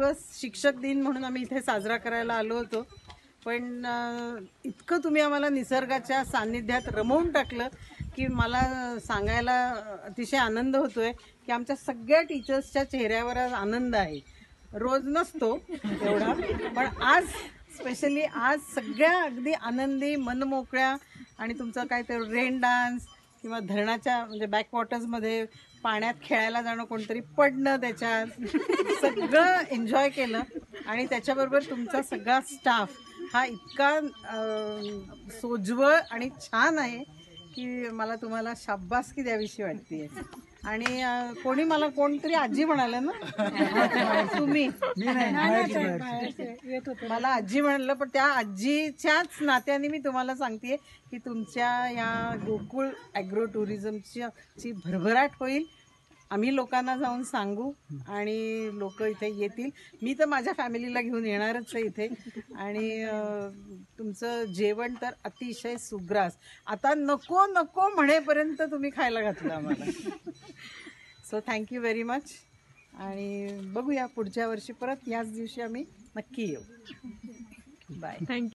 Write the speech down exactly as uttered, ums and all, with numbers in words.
दिवस शिक्षक दिन म्हणून आम्ही इथे साजरा करायला आलो होतो, पण इतकं तुम्ही आम्हाला निसर्गाच्या सान्निध्यात रमवून टाकलं की मला सांगायला अतिशय आनंद होतोय की आमच्या सगळ्या टीचर्सच्या चेहऱ्यावर आज आनंद आहे. रोज नसतो एवढा, पण आज स्पेशली आज सगळ्या अगदी आनंदी मनमोकळ्या. आणि तुमचं काय ते रेन डान्स किंवा धरणाच्या म्हणजे बॅकवॉटर्समध्ये पाण्यात खेळायला जाणं, कोणतरी पडणं, त्याच्यात सगळं एन्जॉय केलं. आणि त्याच्याबरोबर तुमचा सगळा स्टाफ हा इतका सोज्वळ आणि छान आहे की मला तुम्हाला शाब्बासकी द्यावीशी वाटते. आणि कोणी मला कोणतरी आजी म्हणालं ना तुम्ही, मला आजी म्हणलं, पण त्या आजीच्याच नात्याने मी तुम्हाला सांगते की तुमच्या या गोकुळ ॲग्रो टुरिझमची ची भरभराट होईल. आम्ही लोकांना जाऊन सांगू आणि लोक इथे येतील. मी तर माझ्या फॅमिलीला घेऊन येणारच आहे इथे. आणि तुमचं जेवण तर अतिशय सुग्रास, आता नको नको म्हणेपर्यंत तुम्ही खायला घातलं आम्हाला. So thank you very much. आणि बघूया पुढच्या वर्षी परत याच दिवशी आम्ही नक्की येऊ. बाय. थँक्यू.